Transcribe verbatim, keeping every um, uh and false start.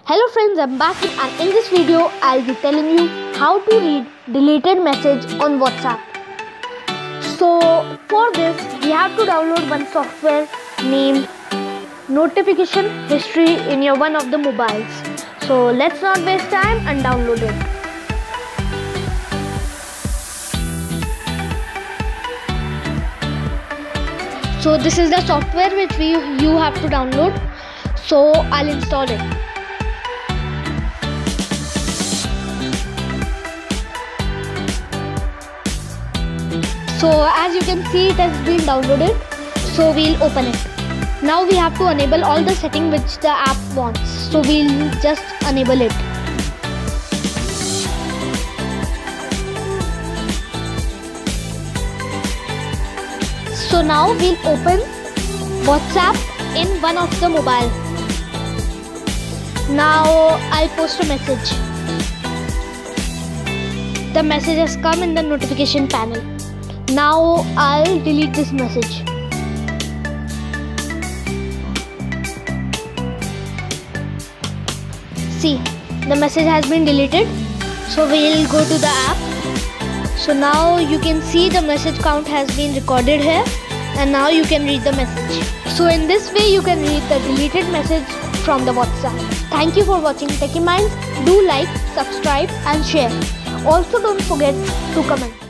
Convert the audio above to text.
Hello friends, I'm back and in this video I'll be telling you how to read deleted message on WhatsApp. So for this we have to download one software named Notification History in your one of the mobiles. So let's not waste time and download it. So this is the software which we you have to download. So I'll install it. So as you can see, it has been downloaded. So we'll open it. Now we have to enable all the settings which the app wants. So we'll just enable it. So now we'll open WhatsApp in one of the mobile. Now I'll post a message. The message has come in the notification panel. Now I'll delete this message. See, the message has been deleted. So we'll go to the app. So now you can see the message count has been recorded here, and now you can read the message. So in this way you can read the deleted message from the WhatsApp. Thank you for watching Techy Minds. Do like, subscribe and share. Also don't forget to comment.